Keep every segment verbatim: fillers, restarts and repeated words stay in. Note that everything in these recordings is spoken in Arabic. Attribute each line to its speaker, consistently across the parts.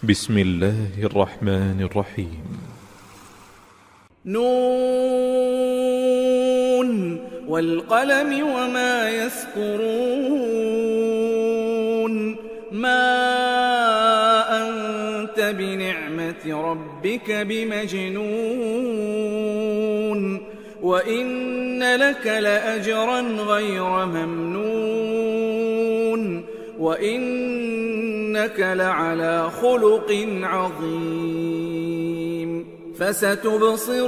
Speaker 1: بسم الله الرحمن الرحيم.
Speaker 2: نون والقلم وما يسطرون ما أنت بنعمة ربك بمجنون وإن لك لأجرا غير ممنون وإنك لعلى خلق عظيم فستبصر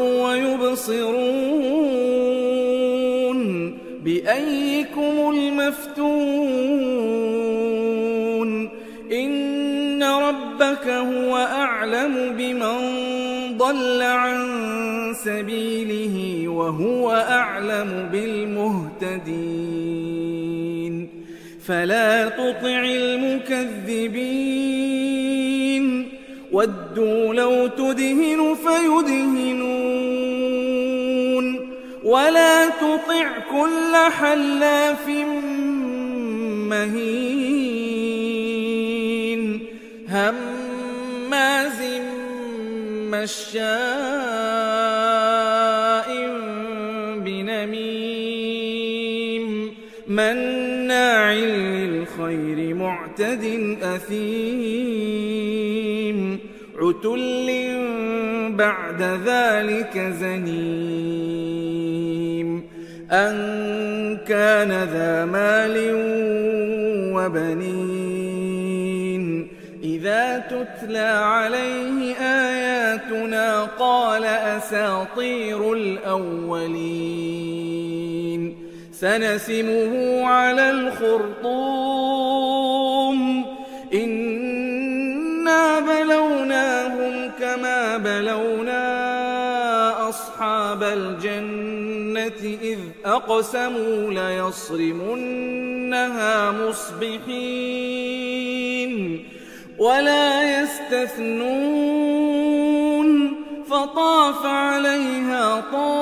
Speaker 2: ويبصرون بأيكم المفتون إن ربك هو أعلم بمن ضل عن سبيله وهو أعلم بالمهتدين فلا تطع المكذبين ودوا لو تدهن فيدهنون ولا تطع كل حلاف مهين هماز مشاء بنميم مناع للخير معتد أثيم عتل بعد ذلك زنيم أن كان ذا مال وبنين إذا تتلى عليه آياتنا قال أساطير الأولين سنسمه على الخرطوم إنا بلوناهم كما بلونا أصحاب الجنة إذ أقسموا ليصرمنها مصبحين ولا يستثنون فطاف عليها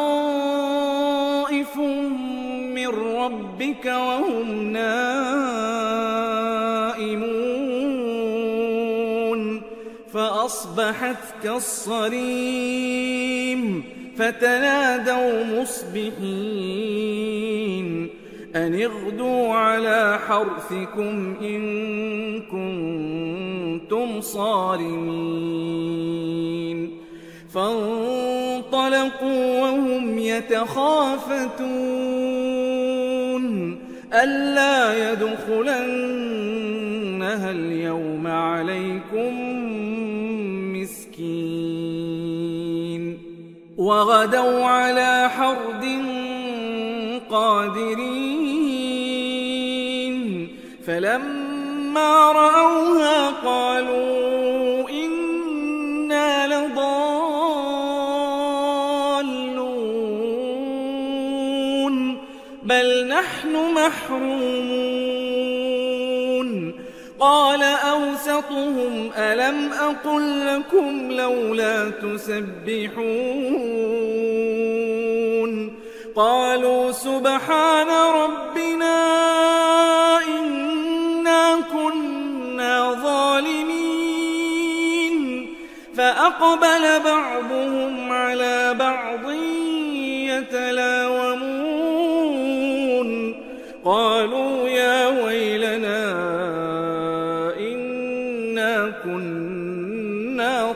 Speaker 2: طائف من ربك وهم نائمون فأصبحت كالصريم فتنادوا مصبحين أن اغدوا على حرثكم إن كنتم صارمين فانطلقوا وهم يتخافتون ألا يدخلنها اليوم عليكم مسكين وغدوا على حرد قادرين فلما رأوها قالوا إنا لضالون بل نحن محرومون قال أوسطهم ألم أقل لكم لولا تسبحون قالوا سبحان ربنا إنا كنا ظالمين فأقبل بعضهم على بعض يتلاومون قالوا يا ويلنا إنا كنا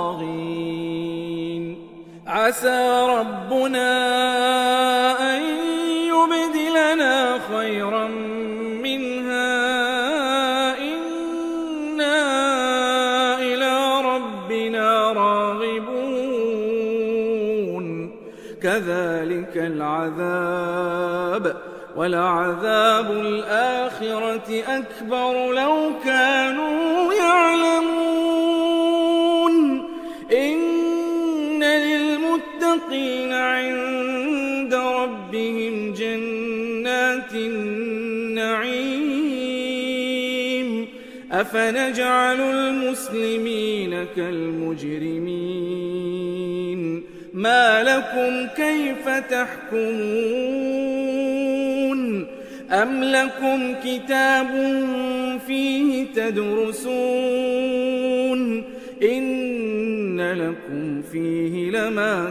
Speaker 2: طاغين عسى ربنا أن يبدلنا خيرا منها إنا إلى ربنا راغبون كذلك العذاب ولعذاب الآخرة أكبر لو كانوا يعلمون إن للمتقين عند ربهم جنات النعيم أفنجعل المسلمين كالمجرمين ما لكم كيف تحكمون أم لكم كتاب فيه تدرسون إنكم فيه لما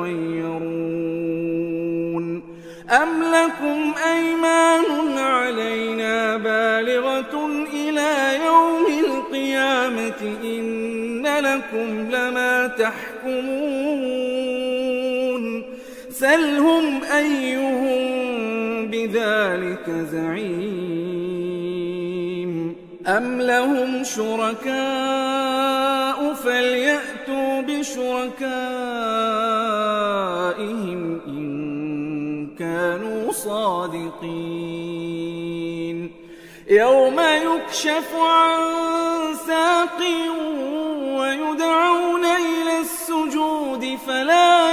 Speaker 2: تخيرون أم لكم أيمان علينا بالغة إلى يوم القيامة إن لكم لما تحكمون سلهم أيهم بذلك زعيم أم لهم شركاء فليأتوا بشركائهم إن كانوا صادقين يوم يكشف عن ساق ويدعون إلى السجود فلا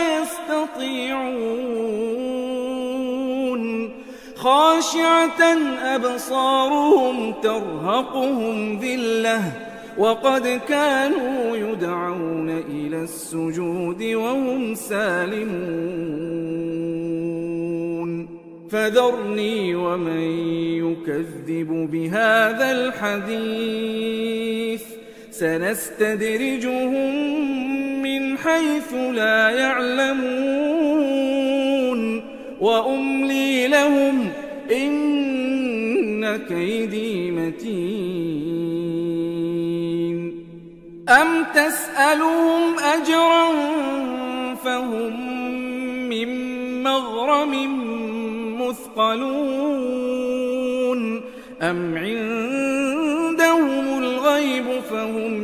Speaker 2: يستطيعون خاشعة أبصارهم ترهقهم ذلة وقد كانوا يدعون إلى السجود وهم سالمون فذرني ومن يكذب بهذا الحديث سنستدرجهم من حيث لا يعلمون وأملي لهم إن كيدي متين أم تسألهم أجرا فهم من مغرم مثقلون أم عندهم الغيب فهم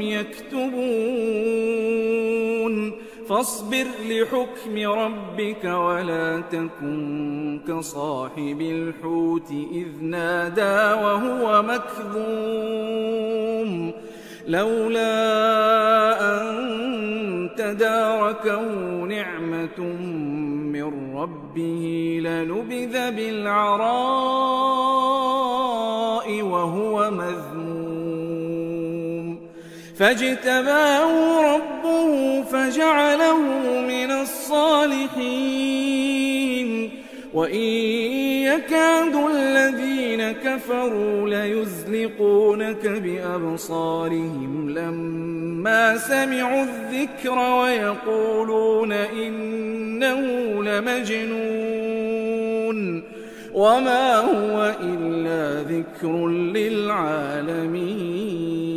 Speaker 2: يكتبون فاصبر لحكم ربك ولا تكن كصاحب الحوت إذ نادى وهو مكظوم لولا أن تداركه نعمة من ربه لنبذ بالعراء وهو مذموم فاجتباه ربه فجعله من الصالحين وإن يكاد الذين كفروا ليزلقونك بأبصارهم لما سمعوا الذكر ويقولون إنه لمجنون وما هو إلا ذكر للعالمين